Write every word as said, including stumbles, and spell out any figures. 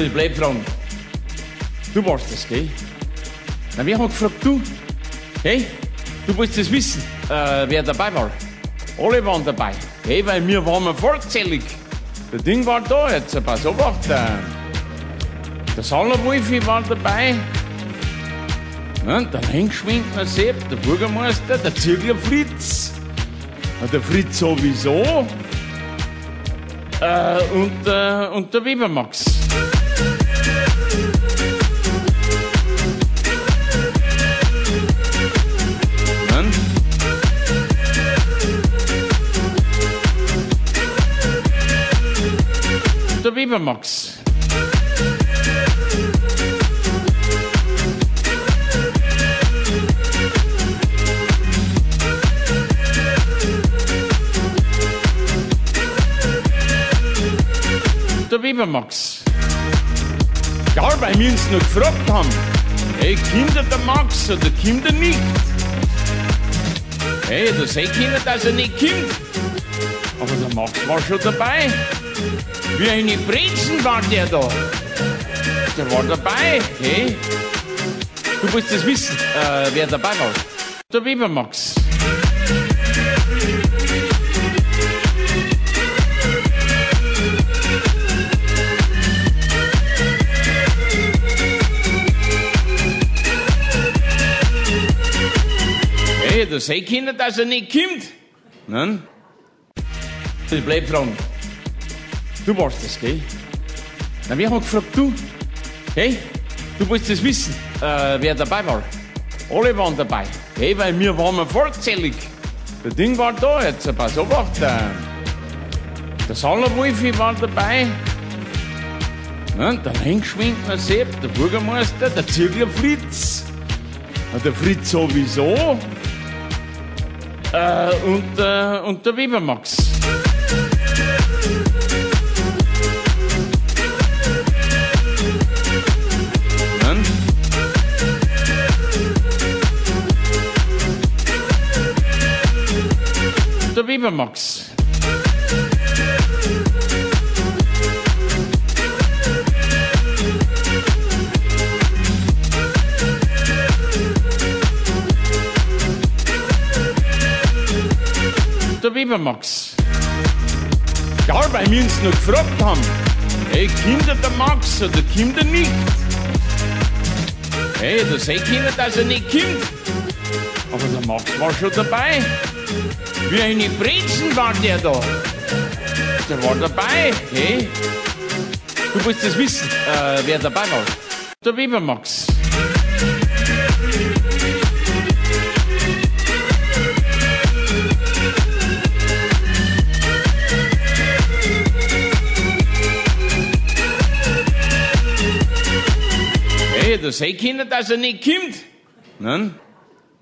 Ich bleib fragen. Du warst das, gell? Na, wir haben gefragt, du? Hey, du willst das wissen, äh, wer dabei war? Alle waren dabei. Hey, weil wir waren vollzählig. Das Ding war da, jetzt pass auf, der, der Salerwolfi war dabei. Ja, der Hengschwindner Sepp, der Bürgermeister, der Ziegler Fritz. Der Fritz sowieso. Äh, und, äh, und der Weber Max. Der Weber Max. Der Weber Max. Ja, weil wir uns noch gefragt haben, hey, Kinder der Max oder Kinder nicht? Hey, das sei Kinder, dass er nicht kommt. Aber der Max war schon dabei. Wie eine Brezen war der da. Der war dabei, hey. Du willst das wissen, äh, wer dabei war? Der Weber Max. Hey, das sei Kinder, dass er nicht kommt. Nein? Ich bleib fragen. Du warst das, gell? Na, wir haben gefragt, du? Hey, du willst das wissen, äh, wer dabei war? Alle waren dabei. Hey, weil wir waren vollzählig. Das Ding war da, jetzt pass auf, der, der Salerwolfi war dabei. Ja, der Hengschwindner Sepp, der Bürgermeister, der Ziegler Fritz. Der Fritz sowieso. Äh, und, äh, und der Weber Max. Der Weber Max. Der Weber Max. Ja, weil wir uns noch gefragt haben, hey, Kinder der Max oder Kinder nicht? Hey, das sei Kinder, dass er nicht kommt. Aber der Max war schon dabei. Wie eine Brezen war der da. Der war dabei, hey. Du willst das wissen, äh, wer dabei war? Der Weber Max. Hey, das sei Kinder, dass er nicht kommt. Nein?